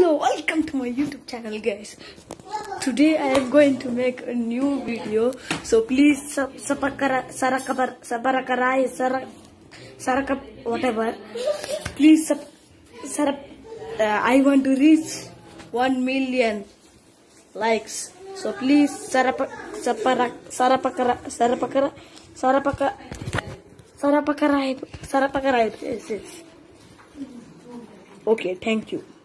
Hello, welcome to my YouTube channel, guys. Today I am going to make a new video, so please whatever. Please I want to reach 1 million likes, so please sarapakarai. Yes. Okay, thank you.